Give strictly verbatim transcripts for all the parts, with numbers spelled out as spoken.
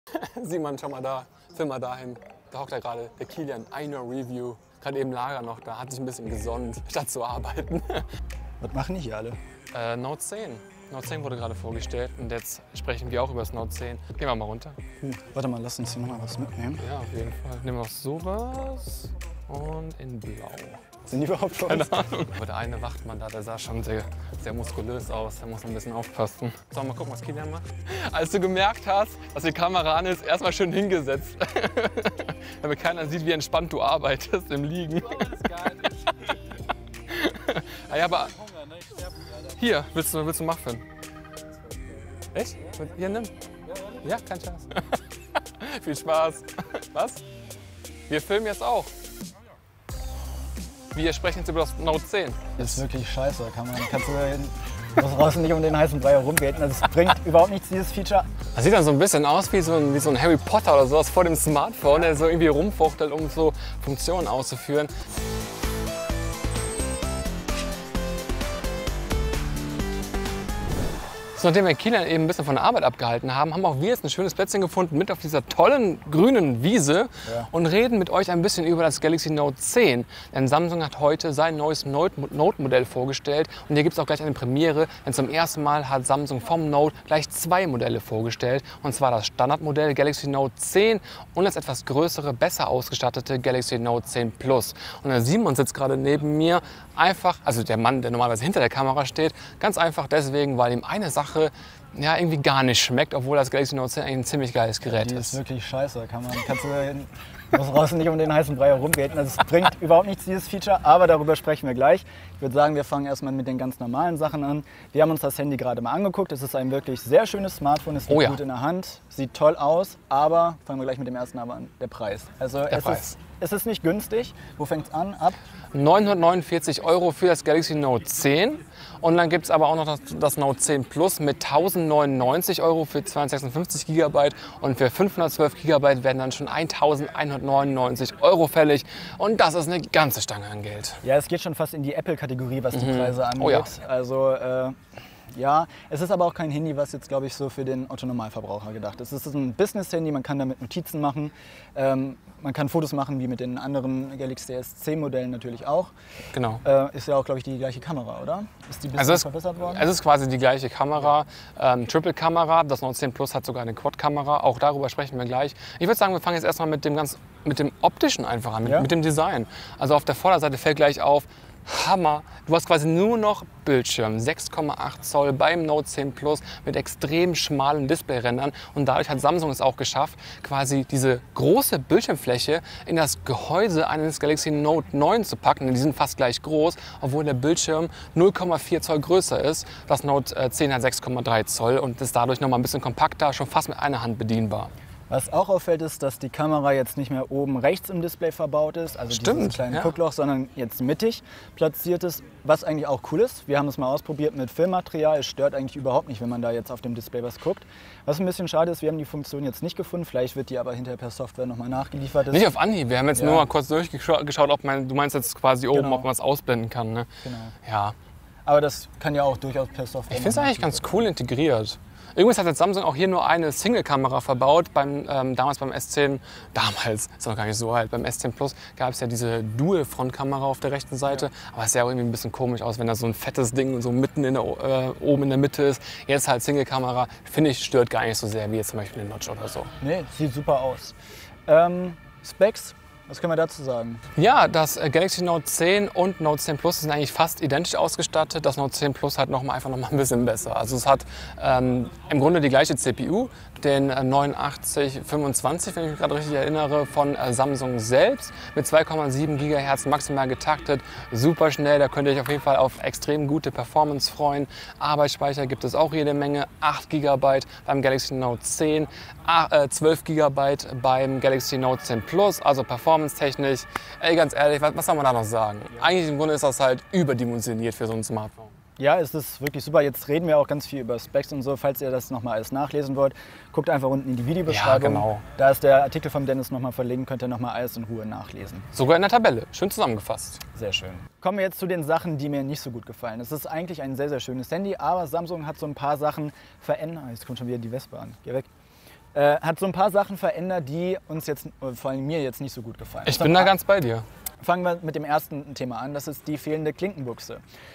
Simon, schau mal da, film mal dahin. Da hockt er gerade, der Kilian, iKnow Review. Gerade eben Lager noch da, hat sich ein bisschen gesonnt, statt zu arbeiten. Was machen die hier alle? Äh, Note zehn. Note zehn wurde gerade vorgestellt und jetzt sprechen wir auch über das Note zehn. Gehen wir mal runter. Hm, warte mal, lass uns hier noch mal was mitnehmen. Ja, auf jeden Fall. Nehmen wir noch sowas und in blau. Sind die überhaupt für Keine uns? Ahnung. Aber der eine Wachtmann da, der sah schon sehr, sehr muskulös aus. Der muss ein bisschen aufpassen. So, mal gucken, was Kilian macht. Als du gemerkt hast, dass die Kamera an ist, erstmal schön hingesetzt. Damit keiner sieht, wie entspannt du arbeitest im Liegen. Ah ja, aber hier, willst du, willst du Muffin? Echt? Hier, nimm. Ja, kein Spaß. Viel Spaß. Was? Wir filmen jetzt auch. Wir sprechen jetzt über das Note zehn. Das ist wirklich scheiße. Kann man, kannst du muss draußen nicht um den heißen Brei herumgehen. Also es bringt überhaupt nichts, dieses Feature. Das sieht dann so ein bisschen aus wie so ein, wie so ein Harry Potter oder sowas vor dem Smartphone, der so irgendwie rumfuchtelt, um so Funktionen auszuführen. So, nachdem wir Kilian eben ein bisschen von der Arbeit abgehalten haben, haben auch wir jetzt ein schönes Plätzchen gefunden mit auf dieser tollen grünen Wiese Ja. und reden mit euch ein bisschen über das Galaxy Note zehn. Denn Samsung hat heute sein neues Note-Modell vorgestellt und hier gibt es auch gleich eine Premiere, denn zum ersten Mal hat Samsung vom Note gleich zwei Modelle vorgestellt. Und zwar das Standardmodell Galaxy Note zehn und das etwas größere, besser ausgestattete Galaxy Note zehn Plus. Und der Simon sitzt gerade neben mir, einfach, also der Mann, der normalerweise hinter der Kamera steht, ganz einfach deswegen, weil ihm eine Sache ja, irgendwie gar nicht schmeckt, obwohl das Galaxy Note zehn eigentlich ein ziemlich geiles Gerät Die ist. ist wirklich scheiße. Kann man, kannst du muss draußen nicht um den heißen Brei herumgehen. Also es bringt überhaupt nichts, dieses Feature, aber darüber sprechen wir gleich. Ich würde sagen, wir fangen erstmal mit den ganz normalen Sachen an. Wir haben uns das Handy gerade mal angeguckt. Es ist ein wirklich sehr schönes Smartphone, es liegt Oh ja. gut in der Hand, sieht toll aus, aber fangen wir gleich mit dem ersten aber an, der Preis. Also es Preis. ist es ist nicht günstig. Wo fängt es an? Ab? neunhundertneunundvierzig Euro für das Galaxy Note zehn. Und dann gibt es aber auch noch das, das Note zehn Plus mit tausendneunundneunzig Euro für zweihundertsechsundfünfzig Gigabyte. Und für fünfhundertzwölf Gigabyte werden dann schon eintausendeinhundertneunundneunzig Euro fällig. Und das ist eine ganze Stange an Geld. Ja, es geht schon fast in die Apple-Kategorie, was die Preise angeht. Oh ja. Also äh, ja, es ist aber auch kein Handy, was jetzt, glaube ich, so für den Otto-Normalverbraucher gedacht ist. Es ist ein Business-Handy, man kann damit Notizen machen. Ähm, man kann Fotos machen, wie mit den anderen Galaxy S zehn Modellen natürlich auch. Genau. Äh, ist ja auch, glaube ich, die gleiche Kamera, oder? Ist die ein bisschen Also es, verbessert worden? es ist quasi die gleiche Kamera, ähm, Triple-Kamera. Das Note zehn Plus hat sogar eine Quad-Kamera. Auch darüber sprechen wir gleich. Ich würde sagen, wir fangen jetzt erstmal mit dem, ganz, mit dem optischen einfach an, mit, Ja. mit dem Design. Also auf der Vorderseite fällt gleich auf, Hammer. Du hast quasi nur noch Bildschirm, sechs Komma acht Zoll beim Note zehn Plus mit extrem schmalen Displayrändern. Und dadurch hat Samsung es auch geschafft, quasi diese große Bildschirmfläche in das Gehäuse eines Galaxy Note neun zu packen. Die sind fast gleich groß, obwohl der Bildschirm null Komma vier Zoll größer ist. Das Note zehn hat sechs Komma drei Zoll und ist dadurch noch mal ein bisschen kompakter, schon fast mit einer Hand bedienbar. Was auch auffällt, ist, dass die Kamera jetzt nicht mehr oben rechts im Display verbaut ist, also Stimmt, dieses kleine ja. Guckloch, sondern jetzt mittig platziert ist, was eigentlich auch cool ist. Wir haben es mal ausprobiert mit Filmmaterial, es stört eigentlich überhaupt nicht, wenn man da jetzt auf dem Display was guckt. Was ein bisschen schade ist, wir haben die Funktion jetzt nicht gefunden, vielleicht wird die aber hinterher per Software nochmal nachgeliefert. Nicht auf Anhieb, wir haben jetzt Ja. nur mal kurz durchgeschaut, ob man, du meinst jetzt quasi oben, Genau. ob man es ausblenden kann. Ne? Genau. Ja. Aber das kann ja auch durchaus per Software. Ich finde es noch eigentlich ganz nachgeliefert cool integriert. Übrigens hat jetzt Samsung auch hier nur eine Single-Kamera verbaut. Beim, ähm, damals beim S zehn, damals, ist noch gar nicht so alt, beim S zehn Plus gab es ja diese Dual-Front-Kamera auf der rechten Seite. Ja. Aber es sah auch irgendwie ein bisschen komisch aus, wenn da so ein fettes Ding so mitten in der, äh, oben in der Mitte ist. Jetzt halt Single-Kamera, finde ich, stört gar nicht so sehr wie jetzt zum Beispiel eine Notch oder so. Nee, sieht super aus. Ähm, Specs, was können wir dazu sagen? Ja, das äh, Galaxy Note zehn und Note zehn Plus sind eigentlich fast identisch ausgestattet. Das Note zehn Plus hat noch mal, einfach noch mal ein bisschen besser. Also es hat ähm, im Grunde die gleiche C P U, den äh, neunundachtzig fünfundzwanzig, wenn ich mich gerade richtig erinnere, von äh, Samsung selbst mit zwei Komma sieben Gigahertz maximal getaktet. Super schnell, da könnt ihr euch auf jeden Fall auf extrem gute Performance freuen. Arbeitsspeicher gibt es auch jede Menge, acht Gigabyte beim Galaxy Note zehn, zwölf Gigabyte beim Galaxy Note zehn Plus, also performance-technisch. Ey, ganz ehrlich, was, was soll man da noch sagen? Eigentlich im Grunde ist das halt überdimensioniert für so ein Smartphone. Ja, es ist wirklich super. Jetzt reden wir auch ganz viel über Specs und so. Falls ihr das nochmal alles nachlesen wollt, guckt einfach unten in die Videobeschreibung. Ja, genau. Da ist der Artikel von Dennis nochmal verlinkt, könnt ihr nochmal alles in Ruhe nachlesen. Sogar in der Tabelle, schön zusammengefasst. Sehr schön. Kommen wir jetzt zu den Sachen, die mir nicht so gut gefallen. Es ist eigentlich ein sehr, sehr schönes Handy, aber Samsung hat so ein paar Sachen verändert. Jetzt kommt schon wieder die Wespe an. Geh weg. Äh, hat so ein paar Sachen verändert, die uns jetzt, vor allem mir jetzt nicht so gut gefallen. Ich bin da ganz bei dir. Fangen wir mit dem ersten Thema an, das ist die fehlende Klinkenbuchse.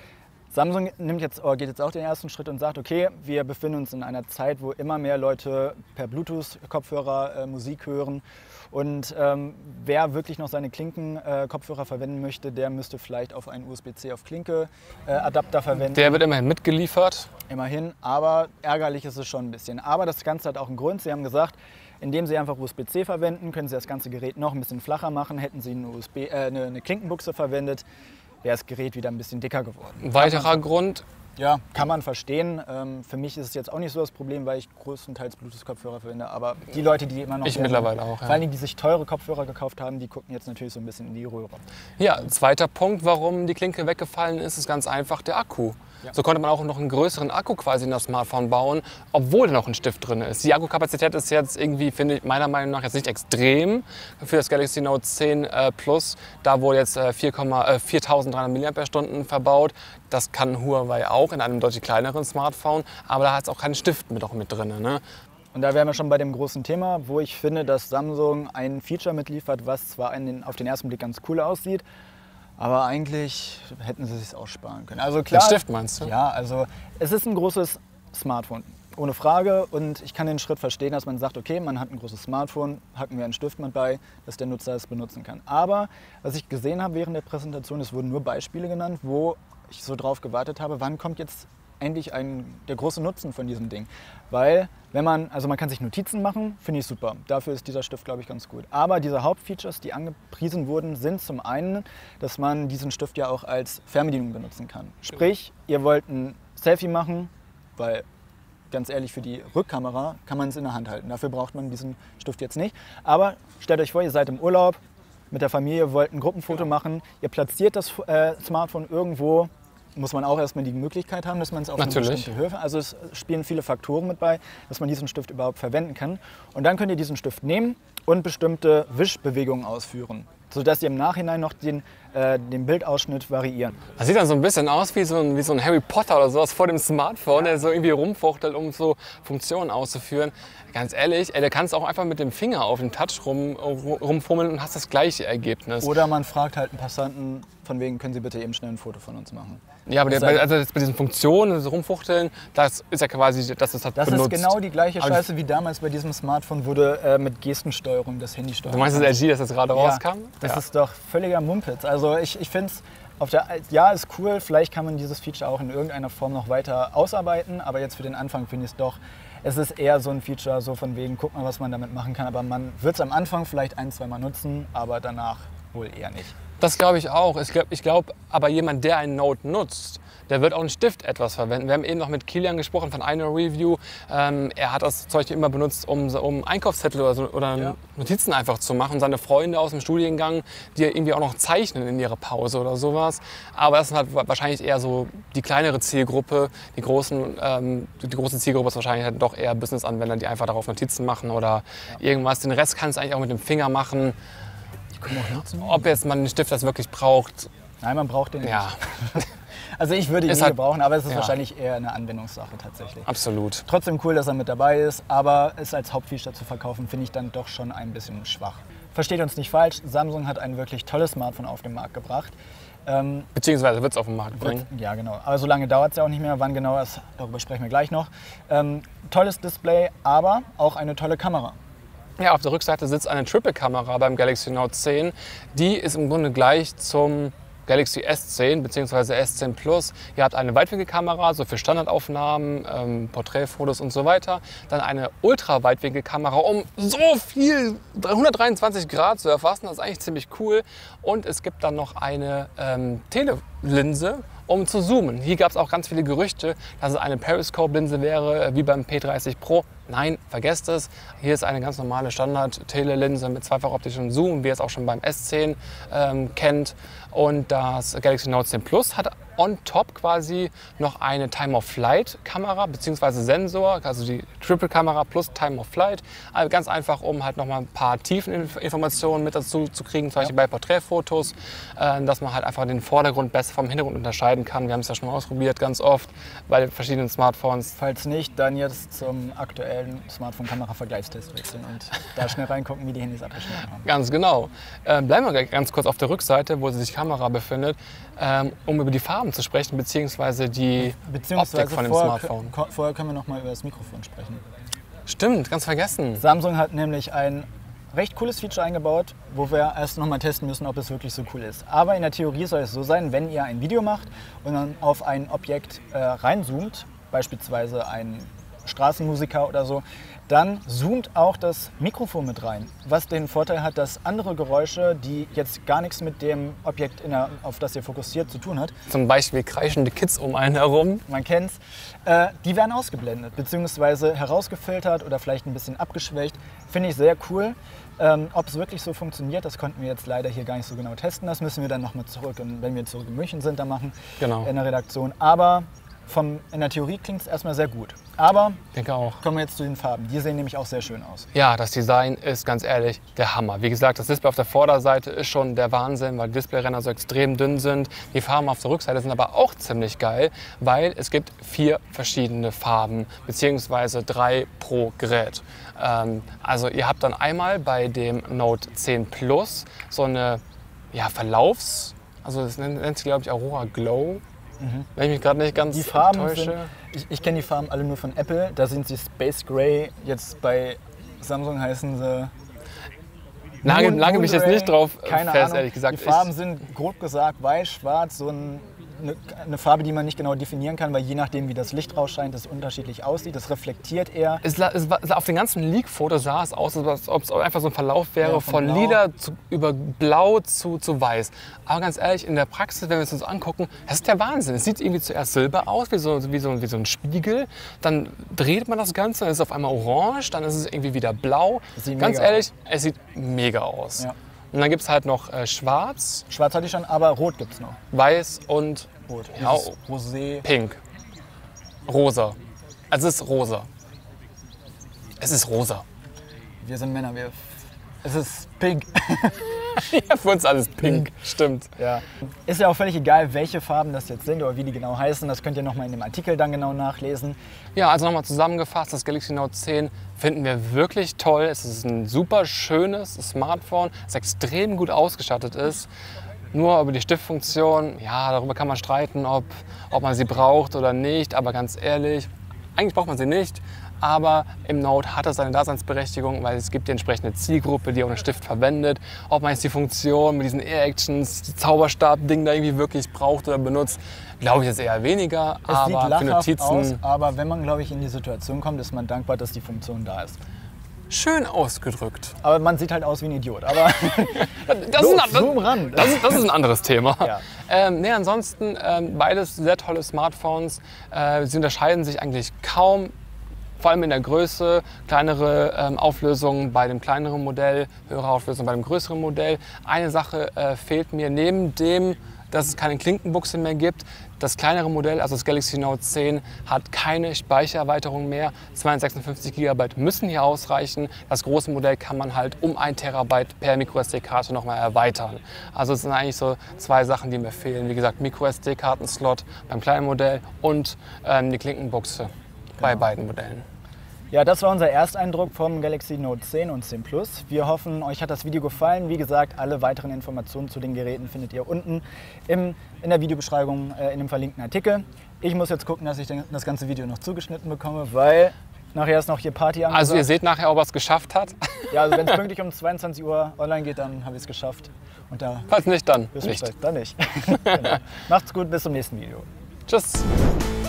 Samsung nimmt jetzt, geht jetzt auch den ersten Schritt und sagt, okay, wir befinden uns in einer Zeit, wo immer mehr Leute per Bluetooth-Kopfhörer äh, Musik hören. Und ähm, wer wirklich noch seine Klinken-Kopfhörer äh, verwenden möchte, der müsste vielleicht auf einen U S B C auf Klinke-Adapter äh, verwenden. Der wird immerhin mitgeliefert. Immerhin, aber ärgerlich ist es schon ein bisschen. Aber das Ganze hat auch einen Grund. Sie haben gesagt, indem Sie einfach U S B C verwenden, können Sie das ganze Gerät noch ein bisschen flacher machen. Hätten Sie eine, U S B, äh, eine, eine Klinkenbuchse verwendet, wäre das Gerät wieder ein bisschen dicker geworden. Ein weiterer Grund. Ja, kann man verstehen. Ähm, für mich ist es jetzt auch nicht so das Problem, weil ich größtenteils Bluetooth-Kopfhörer verwende. Aber die Leute, die immer noch... Ich gerne, mittlerweile auch, ja. Vor allem, die sich teure Kopfhörer gekauft haben, die gucken jetzt natürlich so ein bisschen in die Röhre. Ja, zweiter Punkt, warum die Klinke weggefallen ist, ist ganz einfach der Akku. Ja. So konnte man auch noch einen größeren Akku quasi in das Smartphone bauen, obwohl da noch ein Stift drin ist. Die Akkukapazität ist jetzt irgendwie, finde ich, meiner Meinung nach jetzt nicht extrem für das Galaxy Note zehn äh, Plus. Da wurde jetzt äh, viertausenddreihundert Milliampere-Stunden verbaut. Das kann Huawei auch in einem deutlich kleineren Smartphone, aber da hat es auch keinen Stift mit, auch mit drin. Ne? Und da wären wir schon bei dem großen Thema, wo ich finde, dass Samsung ein Feature mitliefert, was zwar den, auf den ersten Blick ganz cool aussieht, aber eigentlich hätten sie es sich auch sparen können. Also klar, den Stift meinst du? Ja, also es ist ein großes Smartphone, ohne Frage. Und ich kann den Schritt verstehen, dass man sagt, okay, man hat ein großes Smartphone, hacken wir einen Stift mit bei, dass der Nutzer es benutzen kann. Aber was ich gesehen habe während der Präsentation, es wurden nur Beispiele genannt, wo ich so drauf gewartet habe, wann kommt jetzt endlich ein, der große Nutzen von diesem Ding. Weil, wenn man, also man kann sich Notizen machen, finde ich super. Dafür ist dieser Stift, glaube ich, ganz gut. Aber diese Hauptfeatures, die angepriesen wurden, sind zum einen, dass man diesen Stift ja auch als Fernbedienung benutzen kann. Sprich, ihr wollt ein Selfie machen, weil, ganz ehrlich, für die Rückkamera kann man es in der Hand halten. Dafür braucht man diesen Stift jetzt nicht. Aber stellt euch vor, ihr seid im Urlaub mit der Familie, wollt ein Gruppenfoto machen, ihr platziert das äh, Smartphone irgendwo, muss man auch erstmal die Möglichkeit haben, dass man es auf eine bestimmte Höhe... Also es spielen viele Faktoren mit bei, dass man diesen Stift überhaupt verwenden kann. Und dann könnt ihr diesen Stift nehmen und bestimmte Wischbewegungen ausführen, sodass ihr im Nachhinein noch den, äh, den Bildausschnitt variieren. Das sieht dann so ein bisschen aus wie so ein, wie so ein Harry Potter oder sowas vor dem Smartphone, der so irgendwie rumfuchtelt, um so Funktionen auszuführen. Ganz ehrlich, ey, da kannst du auch einfach mit dem Finger auf den Touch rum, rumfummeln und hast das gleiche Ergebnis. Oder man fragt halt einen Passanten, von wegen, können Sie bitte eben schnell ein Foto von uns machen. Ja, aber der, bei, also bei diesen Funktionen, das Rumfuchteln, das ist ja quasi, das ist halt Das benutzt. ist genau die gleiche Scheiße wie damals bei diesem Smartphone wurde äh, mit Gestensteuerung das Handy steuern. Du meinst das L G, dass das gerade ja, rauskam? Das ja. ist doch völliger Mumpitz. Also ich, ich finde es, auf der, ja, ist cool, vielleicht kann man dieses Feature auch in irgendeiner Form noch weiter ausarbeiten, aber jetzt für den Anfang finde ich es doch, es ist eher so ein Feature, so von wegen, guck mal, was man damit machen kann, aber man wird es am Anfang vielleicht ein, zwei Mal nutzen, aber danach wohl eher nicht. Das glaube ich auch. Ich glaube ich glaub, aber jemand, der einen Note nutzt, der wird auch einen Stift etwas verwenden. Wir haben eben noch mit Kilian gesprochen von einer Review. Ähm, er hat das Zeug immer benutzt, um, um Einkaufszettel oder, so, oder ja. Notizen einfach zu machen. Seine Freunde aus dem Studiengang, die irgendwie auch noch zeichnen in ihrer Pause oder sowas. Aber das ist halt wahrscheinlich eher so die kleinere Zielgruppe. Die, großen, ähm, die große Zielgruppe ist wahrscheinlich halt doch eher Business-Anwender, die einfach darauf Notizen machen oder ja. irgendwas. Den Rest kannst du eigentlich auch mit dem Finger machen. Ob jetzt man den Stift das wirklich braucht. Nein, man braucht den nicht. Ja. Also ich würde ihn nie halt, brauchen, aber es ist ja. wahrscheinlich eher eine Anwendungssache tatsächlich. Absolut. Trotzdem cool, dass er mit dabei ist, aber es als Hauptfeature zu verkaufen, finde ich dann doch schon ein bisschen schwach. Versteht uns nicht falsch, Samsung hat ein wirklich tolles Smartphone auf den Markt gebracht. Ähm, Beziehungsweise wird es auf den Markt bringen. Wird, ja, genau. Aber so lange dauert es ja auch nicht mehr. Wann genau ist, darüber sprechen wir gleich noch. Ähm, tolles Display, aber auch eine tolle Kamera. Ja, auf der Rückseite sitzt eine Triple-Kamera beim Galaxy Note zehn. Die ist im Grunde gleich zum Galaxy S zehn bzw. S zehn Plus. Ihr habt eine Weitwinkelkamera, so für Standardaufnahmen, ähm, Porträtfotos und so weiter. Dann eine Ultra-Weitwinkelkamera, um so viel, hundertdreiundzwanzig Grad zu erfassen. Das ist eigentlich ziemlich cool. Und es gibt dann noch eine ähm, Telelinse, um zu zoomen. Hier gab es auch ganz viele Gerüchte, dass es eine Periscope-Linse wäre, wie beim P dreißig Pro. Nein, vergesst es. Hier ist eine ganz normale Standard-Telelinse mit zweifach optischem Zoom, wie ihr es auch schon beim S zehn ähm, kennt. Und das Galaxy Note zehn Plus hat on top quasi noch eine Time-of-Flight-Kamera bzw. Sensor, also die Triple-Kamera plus Time-of-Flight. Also ganz einfach, um halt nochmal ein paar Tiefeninformationen mit dazu zu kriegen, zum Beispiel ja. bei Porträtfotos, äh, dass man halt einfach den Vordergrund besser vom Hintergrund unterscheiden kann. Wir haben es ja schon mal ausprobiert, ganz oft bei den verschiedenen Smartphones. Falls nicht, dann jetzt zum aktuellen Smartphone-Kamera-Vergleichstest wechseln und da schnell reingucken, wie die Handys abgeschnitten haben. Ganz genau. Äh, bleiben wir ganz kurz auf der Rückseite, wo sich die Kamera befindet, ähm, um über die Farben zu sprechen, beziehungsweise die beziehungsweise Optik von dem vorher, Smartphone. Vorher können wir noch mal über das Mikrofon sprechen. Stimmt, ganz vergessen. Samsung hat nämlich ein recht cooles Feature eingebaut, wo wir erst noch mal testen müssen, ob es wirklich so cool ist. Aber in der Theorie soll es so sein, wenn ihr ein Video macht und dann auf ein Objekt äh, reinzoomt, beispielsweise ein Straßenmusiker oder so, dann zoomt auch das Mikrofon mit rein, was den Vorteil hat, dass andere Geräusche, die jetzt gar nichts mit dem Objekt, in der, auf das ihr fokussiert, zu tun hat. Zum Beispiel kreischende Kids um einen herum. Man kennt's. Äh, die werden ausgeblendet, beziehungsweise herausgefiltert oder vielleicht ein bisschen abgeschwächt. Finde ich sehr cool. Ähm, ob es wirklich so funktioniert, das konnten wir jetzt leider hier gar nicht so genau testen. Das müssen wir dann nochmal zurück, wenn wir zurück in München sind, dann machen, genau. in der Redaktion. Aber vom, in der Theorie klingt es erstmal sehr gut. Aber ich denke auch. Kommen wir jetzt zu den Farben. Die sehen nämlich auch sehr schön aus. Ja, das Design ist ganz ehrlich der Hammer. Wie gesagt, das Display auf der Vorderseite ist schon der Wahnsinn, weil die Displayränder so extrem dünn sind. Die Farben auf der Rückseite sind aber auch ziemlich geil, weil es gibt vier verschiedene Farben, beziehungsweise drei pro Gerät. Ähm, also ihr habt dann einmal bei dem Note zehn Plus so eine ja, Verlaufs-, also das nennt, nennt sich glaube ich Aurora Glow. Mhm. Wenn ich mich gerade nicht ganz die Farben täusche. Sind, ich ich kenne die Farben alle nur von Apple. Da sind sie Space Gray. Jetzt bei Samsung heißen sie. Lage, lage mich jetzt nicht drauf Keine fest, Ahnung. ehrlich gesagt. Die Farben sind grob gesagt weiß, schwarz, so ein, eine, eine Farbe, die man nicht genau definieren kann, weil je nachdem, wie das Licht rausscheint, es unterschiedlich aussieht. Das reflektiert eher. Es, es war, auf den ganzen Leak-Fotos sah es aus, als ob es einfach so ein Verlauf wäre, ja, von, von lila zu, über blau zu, zu weiß. Aber ganz ehrlich, in der Praxis, wenn wir es uns angucken, das ist der Wahnsinn. Es sieht irgendwie zuerst silber aus, wie so, wie so, wie so ein Spiegel. Dann dreht man das Ganze, dann ist es auf einmal orange, dann ist es irgendwie wieder blau. Ganz ehrlich, aus. Es sieht mega aus. Ja. Und dann gibt es halt noch äh, schwarz. Schwarz hatte ich schon, aber rot gibt es noch. Weiß und rot. Ja, Rosé. Pink. Rosa. Also es ist rosa. Es ist rosa. Wir sind Männer, wir. Es ist pink. Ja, für uns alles pink, pink. Stimmt. Ja. Ist ja auch völlig egal, welche Farben das jetzt sind oder wie die genau heißen. Das könnt ihr nochmal in dem Artikel dann genau nachlesen. Ja, also nochmal zusammengefasst, das Galaxy Note zehn finden wir wirklich toll. Es ist ein super schönes Smartphone, das extrem gut ausgestattet ist. Nur über die Stiftfunktion, ja, darüber kann man streiten, ob, ob man sie braucht oder nicht. Aber ganz ehrlich, eigentlich braucht man sie nicht. Aber im Note hat es seine Daseinsberechtigung, weil es gibt die entsprechende Zielgruppe, die auch einen Stift verwendet. Ob man jetzt die Funktion mit diesen Air-Actions, die Zauberstab-Ding da irgendwie wirklich braucht oder benutzt, glaube ich jetzt eher weniger. Es aber sieht für Notizen aus, aber wenn man, glaube ich, in die Situation kommt, ist man dankbar, dass die Funktion da ist. Schön ausgedrückt. Aber man sieht halt aus wie ein Idiot. Aber das, los, ist ein, zoom ran. Das, ist, das ist ein anderes Thema. Ja. Ähm, nee, ansonsten ähm, beides sehr tolle Smartphones. Äh, sie unterscheiden sich eigentlich kaum. Vor allem in der Größe, kleinere ähm, Auflösungen bei dem kleineren Modell, höhere Auflösung bei dem größeren Modell. Eine Sache äh, fehlt mir neben dem, dass es keine Klinkenbuchse mehr gibt. Das kleinere Modell, also das Galaxy Note zehn, hat keine Speichererweiterung mehr. zweihundertsechsundfünfzig Gigabyte müssen hier ausreichen. Das große Modell kann man halt um ein Terabyte per MicroSD-Karte nochmal erweitern. Also es sind eigentlich so zwei Sachen, die mir fehlen. Wie gesagt, MicroSD-Kartenslot beim kleinen Modell und ähm, die Klinkenbuchse bei beiden Modellen. Ja, das war unser Ersteindruck vom Galaxy Note zehn und zehn Plus. Wir hoffen, euch hat das Video gefallen. Wie gesagt, alle weiteren Informationen zu den Geräten findet ihr unten im, in der Videobeschreibung äh, in dem verlinkten Artikel. Ich muss jetzt gucken, dass ich den, das ganze Video noch zugeschnitten bekomme, weil nachher ist noch hier Party angesagt. Also ihr seht nachher, ob er es geschafft hat. Ja, also wenn es pünktlich um zweiundzwanzig Uhr online geht, dann habe ich es geschafft. Und da Falls nicht, dann bis nicht. Dann nicht. Genau. Macht's gut, bis zum nächsten Video. Tschüss.